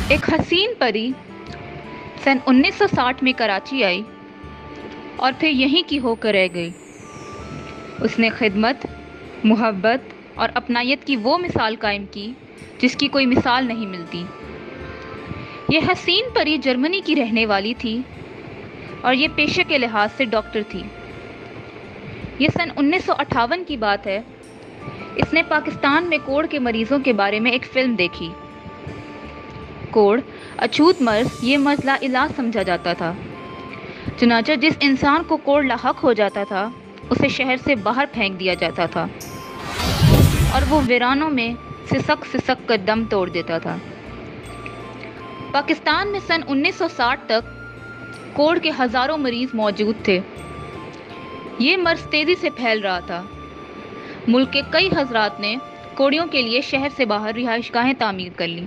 ایک حسین پری سن 1960 میں کراچی آئی اور پھر یہیں کی ہو کر رہ گئی۔ اس نے خدمت، محبت اور اپنائیت کی وہ مثال قائم کی جس کی کوئی مثال نہیں ملتی۔ یہ حسین پری جرمنی کی رہنے والی تھی اور یہ پیشے کے لحاظ سے ڈاکٹر تھی۔ یہ سن 1958 کی بات ہے۔ اس نے پاکستان میں کوڑ کے مریضوں کے بارے میں ایک فلم دیکھی۔ کوڑ، اچھوت مرض، یہ مرض لا علاج سمجھا جاتا تھا۔ چنانچہ جس انسان کو کوڑ لاحق ہو جاتا تھا اسے شہر سے باہر پھینک دیا جاتا تھا اور وہ ویرانوں میں سسک سسک کر دم توڑ دیتا تھا۔ پاکستان میں سن 1960 تک کوڑ کے ہزاروں مریض موجود تھے۔ یہ مرض تیزی سے پھیل رہا تھا۔ ملک کے کئی حضرات نے کوڑیوں کے لیے شہر سے باہر رہائش گاہیں تعمیر کر لیں۔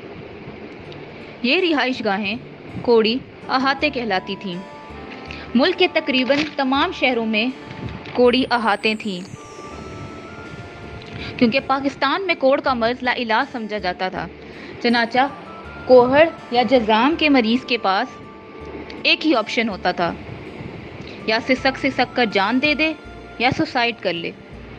یہ رہائش گاہیں کوڑی احاطے کہلاتی تھیں۔ ملک کے تقریباً تمام شہروں میں کوڑی احاطے تھیں، کیونکہ پاکستان میں کوڑ کا مرض لا علاج سمجھا جاتا تھا۔ چنانچہ کوہڑ یا جذام کے مریض کے پاس ایک ہی آپشن ہوتا تھا، یا سسک سسک کر جان دے دے یا سوسائڈ کر لے۔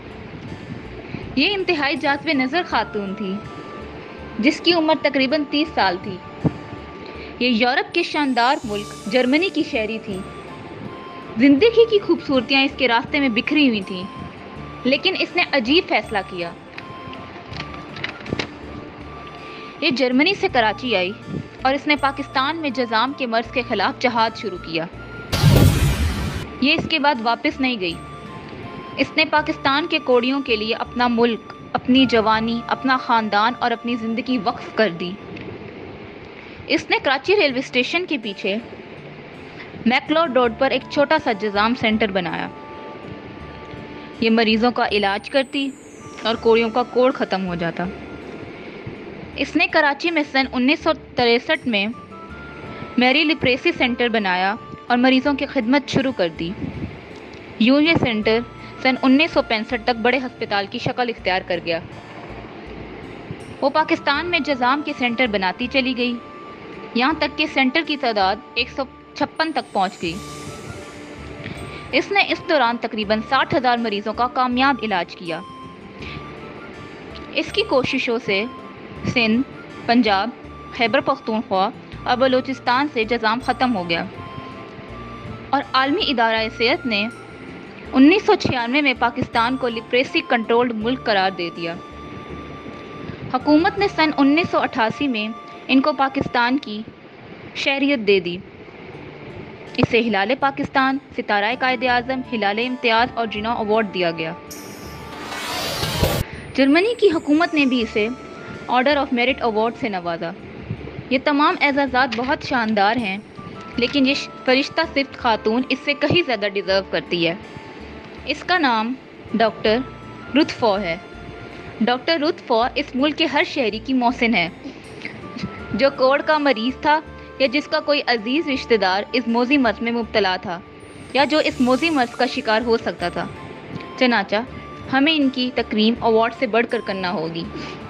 یہ انتہائی جاذب نظر خاتون تھی جس کی عمر تقریباً 30 سال تھی۔ یہ یورپ کے شاندار ملک جرمنی کی شہری تھی۔ زندگی کی خوبصورتیاں اس کے راستے میں بکھری ہوئی تھیں، لیکن اس نے عجیب فیصلہ کیا۔ یہ جرمنی سے کراچی آئی اور اس نے پاکستان میں جذام کے مرض کے خلاف جہاد شروع کیا۔ یہ اس کے بعد واپس نہیں گئی۔ اس نے پاکستان کے کوڑیوں کے لیے اپنا ملک، اپنی جوانی، اپنا خاندان اور اپنی زندگی وقف کر دی۔ اس نے کراچی ریلوے اسٹیشن کے پیچھے میکلوڈ روڈ پر ایک چھوٹا سا جذام سینٹر بنایا۔ یہ مریضوں کا علاج کرتی اور کوڑیوں کا کوڑ ختم ہو جاتا۔ اس نے کراچی میں سن 1963 میں میری لیپریسی سینٹر بنایا اور مریضوں کی خدمت شروع کر دی۔ یوں یہ سینٹر سن 1965 تک بڑے ہسپتال کی شکل اختیار کر گیا۔ وہ پاکستان میں جذام کے سینٹر بناتی چلی گئی، یہاں تک کہ سینٹر کی تعداد 156 تک پہنچ گئی۔ اس نے اس دوران تقریباً 60,000 مریضوں کا کامیاب علاج کیا۔ اس کی کوششوں سے سندھ، پنجاب، خیبر پختونخوا اور بلوچستان سے جذام ختم ہو گیا، اور عالمی ادارہ صحت نے 1996 میں پاکستان کو لیپریسی کنٹرولڈ ملک قرار دے دیا۔ حکومت نے سن 1988 میں ان کو پاکستان کی شہریت دے دی۔ اسے ہلال پاکستان، ستارہ قائد اعظم، ہلال امتیاز اور جنو ایوارڈ دیا گیا۔ جرمنی کی حکومت نے بھی اسے آرڈر آف میرٹ ایوارڈ سے نوازا۔ یہ تمام اعزازات بہت شاندار ہیں، لیکن یہ فرشتہ صفت خاتون اس سے کہیں زیادہ ڈیزرو کرتی ہے۔ اس کا نام ڈاکٹر رتھ فو ہے۔ ڈاکٹر رتھ فو اس ملک کے ہر شہری کی محسن ہے جو کوڑ کا مریض تھا یا جس کا کوئی عزیز رشتہ دار اس موذی مرض میں مبتلا تھا یا جو اس موذی مرض کا شکار ہو سکتا تھا۔ چنانچہ ہمیں ان کی تکریم ایوارڈ سے بڑھ کر کرنا ہوگی۔